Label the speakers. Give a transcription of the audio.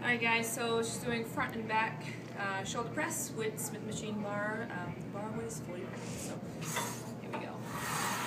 Speaker 1: Alright guys, so she's doing front and back shoulder press with Smith machine bar. The bar weighs 40 pounds, so here we go.